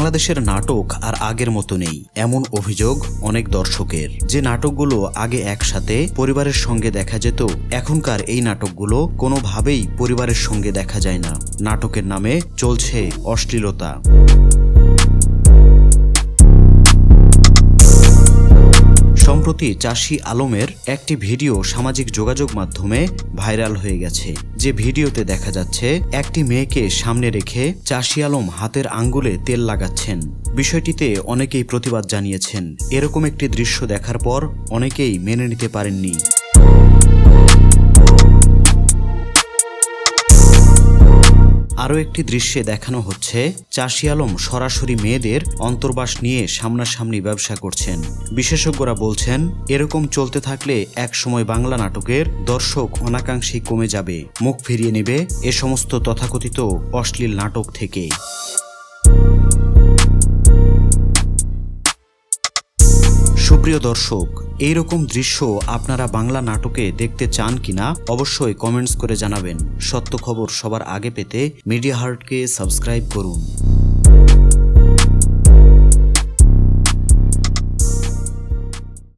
বাংলাদেশের নাটক আর আগের মতো নেই এমন অভিযোগ অনেক দর্শকের। যে নাটকগুলো আগে একসাথে পরিবারের সঙ্গে দেখা যেত, এখনকার এই নাটকগুলো কোনোভাবেই পরিবারের সঙ্গে দেখা যায় না। নাটকের নামে চলছে অশ্লীলতা। সম্প্রতি চাষী আলমের একটি ভিডিও সামাজিক যোগাযোগ মাধ্যমে ভাইরাল হয়ে গেছে। যে ভিডিওতে দেখা যাচ্ছে একটি মেয়েকে সামনে রেখে চাষী আলম হাতের আঙ্গুলে তেল লাগাচ্ছেন। বিষয়টিতে অনেকেই প্রতিবাদ জানিয়েছেন। এরকম একটি দৃশ্য দেখার পর অনেকেই মেনে নিতে পারেননি। আরও একটি দৃশ্যে দেখানো হচ্ছে চাষী আলম সরাসরি মেয়েদের অন্তর্বাস নিয়ে সামনাসামনি ব্যবসা করছেন। বিশেষজ্ঞরা বলছেন, এরকম চলতে থাকলে একসময় বাংলা নাটকের দর্শক অনাকাঙ্ক্ষেই কমে যাবে, মুখ ফিরিয়ে নেবে এ সমস্ত তথাকথিত অশ্লীল নাটক থেকে। সুপ্রিয় দর্শক, এইরকম দৃশ্য আপনারা বাংলা নাটকে দেখতে চান কিনা অবশ্যই কমেন্টস করে জানাবেন। সত্য খবর সবার আগে পেতে মিডিয়া হার্টকে সাবস্ক্রাইব করুন।